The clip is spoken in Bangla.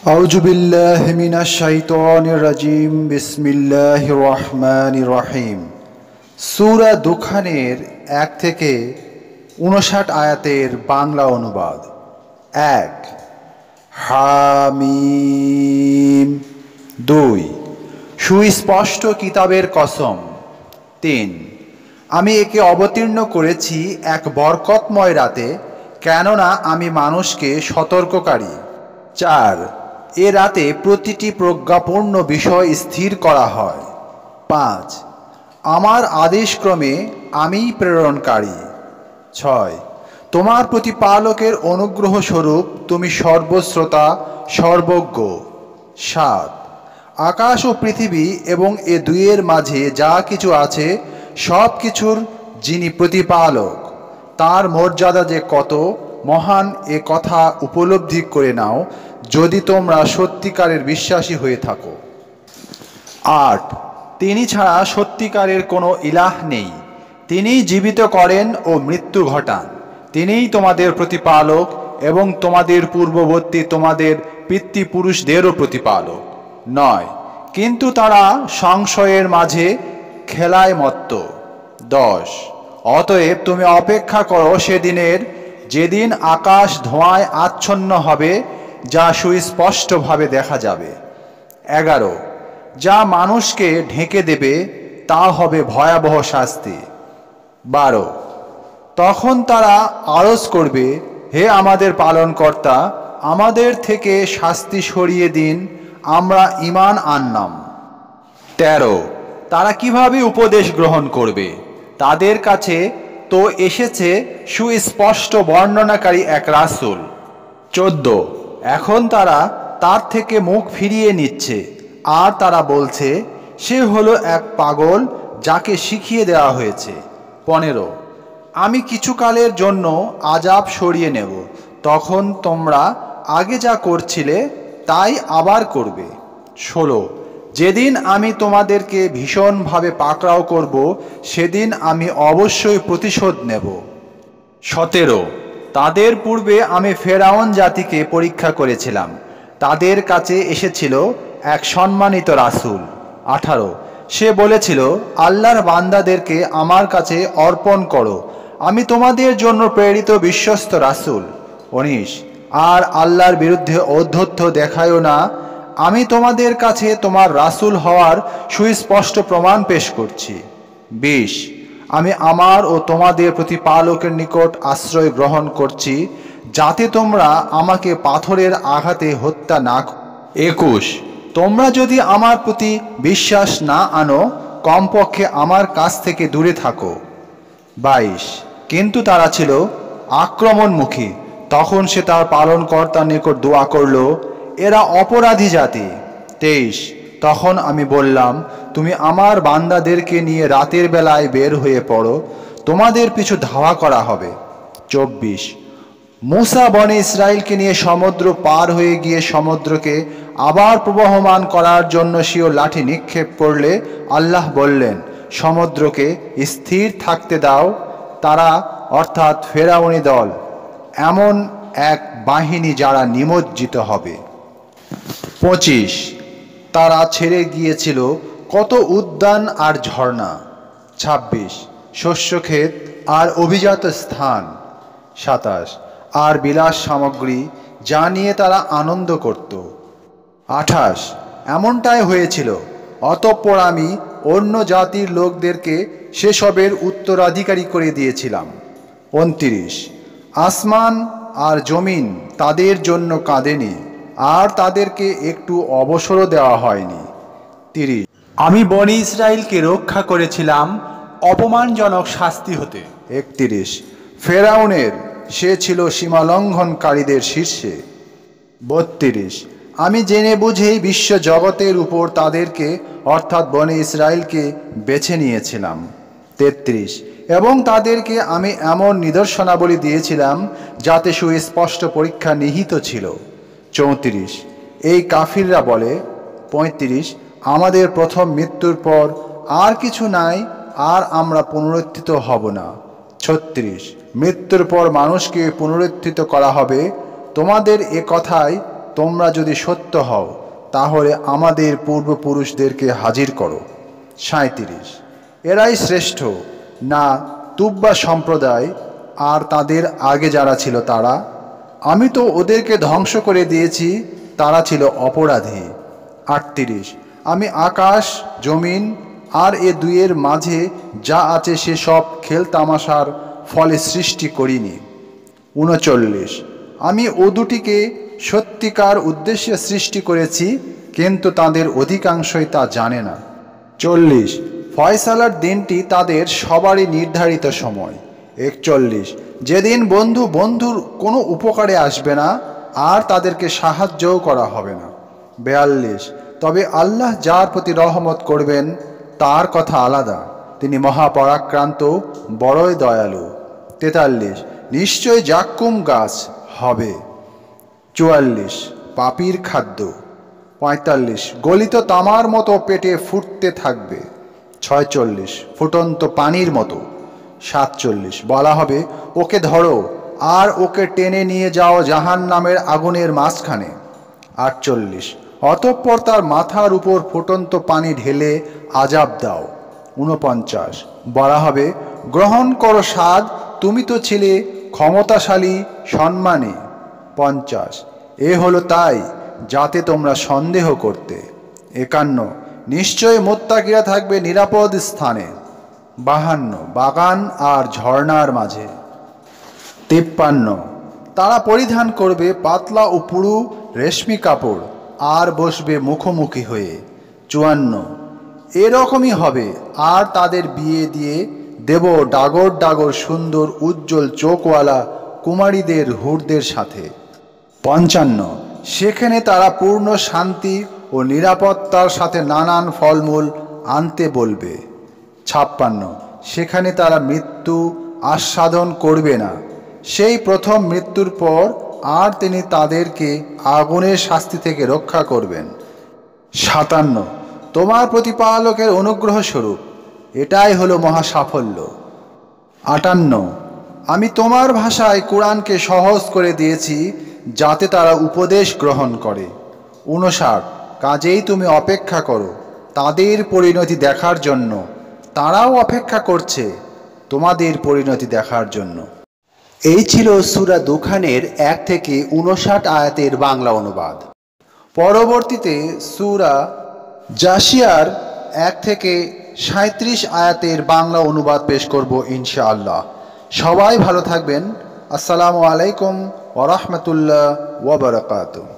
আউযু বিল্লাহি মিনাশ শাইতানির রাজিম বিসমিল্লাহির রহমানির রহিম। সূরা দুখানের 1 থেকে 59 আয়াতের বাংলা অনুবাদ। 1 হামিম। 2 সুস্পষ্ট কিতাবের কসম। 3 আমি একে অবতীর্ণ করেছি এক বরকতময় রাতে, কেননা আমি মানুষকে সতর্ককারী। 4 এ রাতে প্রতিটি প্রজ্ঞাপূর্ণ বিষয় স্থির করা হয়। 5 আমার আদেশক্রমে আমিই প্রেরণকারী। 6 তোমার প্রতিপালকের অনুগ্রহ স্বরূপ তুমি সর্বশ্রোতা সর্বজ্ঞ। 7 আকাশ ও পৃথিবী এবং এ দুইয়ের মাঝে যা কিছু আছে সব কিছুর যিনি প্রতিপালক, তার মর্যাদা যে কত মহান এ কথা উপলব্ধি করে নাও, যদি তোমরা সত্যিকারের বিশ্বাসী হয়ে থাকো। 8 তিনি ছাড়া সত্যিকারের কোনো ইলাহ নেই, তিনিই জীবিত করেন ও মৃত্যু ঘটান, তিনিই তোমাদের প্রতিপালক এবং তোমাদের পূর্ববর্তী তোমাদের পিতৃপুরুষদেরও প্রতিপালক। 9 কিন্তু তারা সংশয়ের মাঝে খেলায় মত্ত। 10 অতএব তুমি অপেক্ষা করো সেদিনের, যেদিন আকাশ ধোঁয়ায় আচ্ছন্ন হবে, যা সুস্পষ্টভাবে দেখা যাবে। 11 যা মানুষকে ঢেকে দেবে তা হবে ভয়াবহ শাস্তি। 12 তখন তারা আরজ করবে, হে আমাদের পালনকর্তা, আমাদের থেকে শাস্তি সরিয়ে দিন, আমরা ঈমান আনলাম। 13 তারা কিভাবে উপদেশ গ্রহণ করবে? তাদের কাছে তো এসেছে সুস্পষ্ট বর্ণনাকারী এক রাসূল। 14 এখন তারা তার থেকে মুখ ফিরিয়ে নিচ্ছে, আর তারা বলছে সে হলো এক পাগল যাকে শিখিয়ে দেওয়া হয়েছে। 15 আমি কিছুকালের জন্য আযাব সরিয়ে নেব, তখন তোমরা আগে যা করছিলে তাই আবার করবে। 16 যেদিন আমি তোমাদেরকে ভীষণভাবে পাকড়াও করব, সেদিন আমি অবশ্যই প্রতিশোধ নেব। 17 তাদের পূর্বে আমি ফেরাউন জাতিকে পরীক্ষা করেছিলাম, তাদের কাছে এসেছিল এক সম্মানিত রাসূল। 18 সে বলেছিল, আল্লাহর বান্দাদেরকে আমার কাছে অর্পণ করো, আমি তোমাদের জন্য প্রেরিত বিশ্বস্ত রাসূল। 19 আর আল্লাহর বিরুদ্ধে ঔদ্ধত্য দেখায়ও না, আমি তোমাদের কাছে তোমার রাসূল হওয়ার সুস্পষ্ট প্রমাণ পেশ করছি। 20 আমি আমার ও তোমাদের প্রতিপালকের নিকট আশ্রয় গ্রহণ করছি, যাতে তোমরা আমাকে পাথরের আঘাতে হত্যা না করো। 21 তোমরা যদি আমার প্রতি বিশ্বাস না আনো, কমপক্ষে আমার কাছ থেকে দূরে থাকো। 22 কিন্তু তারা ছিল আক্রমণমুখী, তখন সে তার পালনকর্তার নিকট দোয়া করল, এরা অপরাধী জাতি। 23 তখন আমি বললাম, তুমি আমার বান্দাদেরকে নিয়ে রাতের বেলায় বের হয়ে পড়ো, তোমাদের পিছু ধাওয়া করা হবে। 24 মূসা বনে ইসরাইলকে নিয়ে সমুদ্র পার হয়ে গিয়ে সমুদ্রকে আবার প্রবহমান করার জন্য স্বীয় লাঠি নিক্ষেপ করলে আল্লাহ বললেন, সমুদ্রকে স্থির থাকতে দাও, তারা অর্থাৎ ফেরাউনি দল এমন এক বাহিনী যারা নিমজ্জিত হবে। 25 তারা ছেড়ে গিয়েছিল কত উদ্যান আর ঝর্ণা। 26 শস্যক্ষেত আর অভিজাত স্থান। 27 আর বিলাস সামগ্রী যা নিয়ে তারা আনন্দ করত। 28 এমনটাই হয়েছিল, অতঃপর আমি অন্য জাতির লোকদেরকে সেসবের উত্তরাধিকারী করে দিয়েছিলাম। 29 আসমান আর জমিন তাদের জন্য কাঁদেনি, আর তাদেরকে একটু অবসরও দেওয়া হয়নি। 30 আমি বনি ইসরাইলকে রক্ষা করেছিলাম অপমানজনক শাস্তি হতে। 31 ফেরাউনের সে ছিল সীমালঙ্ঘনকারীদের শীর্ষে। 32 আমি জেনে বুঝেই বিশ্ব জগতের উপর তাদেরকে অর্থাৎ বনি ইসরাইলকে বেছে নিয়েছিলাম। 33 এবং তাদেরকে আমি এমন নিদর্শনাবলী দিয়েছিলাম যাতে সুস্পষ্ট পরীক্ষা নিহিত ছিল। 34 এই কাফিররা বলে। 35 আমাদের প্রথম মৃত্যুর পর আর কিছু নাই, আর আমরা পুনরুত্থিত হব না। 36 মৃত্যুর পর মানুষকে পুনরুত্থিত করা হবে, তোমাদের এ কথায় তোমরা যদি সত্য হও তাহলে আমাদের পূর্বপুরুষদেরকে হাজির করো। 37 এরাই শ্রেষ্ঠ না তুব্বা সম্প্রদায় আর তাদের আগে যারা ছিল তারা? আমি তো ওদেরকে ধ্বংস করে দিয়েছি, তারা ছিল অপরাধী। 38 আমি আকাশ জমিন আর এ দুইয়ের মাঝে যা আছে সেসব খেলতামাশার ফলে সৃষ্টি করিনি। 39 আমি ও দুটিকে সত্যিকার উদ্দেশ্যে সৃষ্টি করেছি, কিন্তু তাদের অধিকাংশই তা জানে না। 40 ফয়সালার দিনটি তাদের সবারই নির্ধারিত সময়। 41 যেদিন বন্ধু বন্ধুর কোনো উপকারে আসবে না আর তাদেরকে সাহায্যও করা হবে না। 42 তবে আল্লাহ যার প্রতি রহমত করবেন তার কথা আলাদা, তিনি মহাপরাক্রান্ত বড়ই দয়ালু। 43 নিশ্চয় জাক্কুম গাছ হবে। 44 পাপীর খাদ্য। 45 গলিত তামার মতো পেটে ফুটতে থাকবে। 46 ফুটন্ত পানির মতো। 47 বলা হবে ওকে ধরো আর ওকে টেনে নিয়ে যাও জাহান্নামের আগুনের মাঝখানে। 48 অতঃপর তার মাথার উপর ফুটন্ত পানি ঢেলে আযাব দাও। 49 বলা হবে গ্রহণ করো স্বাদ, তুমি তো ছিলে ক্ষমতাশালী সম্মানী। 50 এ হলো তাই যাতে তোমরা সন্দেহ করতে। 51 নিশ্চয় মুত্তাকিরা থাকবে নিরাপদ স্থানে। 52 বাগান আর ঝর্ণার মাঝে। 53 তারা পরিধান করবে পাতলা ও পুরু রেশমি কাপড় আর বসবে মুখোমুখি হয়ে। 54 এরকমই হবে আর তাদের বিয়ে দিয়ে দেব ডাগর ডাগর সুন্দর উজ্জ্বল চোখওয়ালা কুমারীদের হুরদের সাথে। 55 সেখানে তারা পূর্ণ শান্তি ও নিরাপত্তার সাথে নানান ফলমূল আনতে বলবে। 56 সেখানে তারা মৃত্যু আস্বাদন করবে না, সেই প্রথম মৃত্যুর পর, আর তিনি তাদেরকে আগুনের শাস্তি থেকে রক্ষা করবেন। 57 তোমার প্রতিপালকের অনুগ্রহ স্বরূপ এটাই হলো মহা সাফল্য। 58 আমি তোমার ভাষায় কোরআনকে সহজ করে দিয়েছি যাতে তারা উপদেশ গ্রহণ করে। 59 কাজেই তুমি অপেক্ষা করো তাদের পরিণতি দেখার জন্য, তারাও অপেক্ষা করছে তোমাদের পরিণতি দেখার জন্য। এই ছিল সূরা দুখানের 1 থেকে 59 আয়াতের বাংলা অনুবাদ। পরবর্তীতে সূরা জাসিয়ার 1 থেকে 37 আয়াতের বাংলা অনুবাদ পেশ করব ইনশাআল্লাহ। সবাই ভালো থাকবেন। আসসালামু আলাইকুম ওয়া রাহমাতুল্লাহ ওয়া বারাকাতুহু।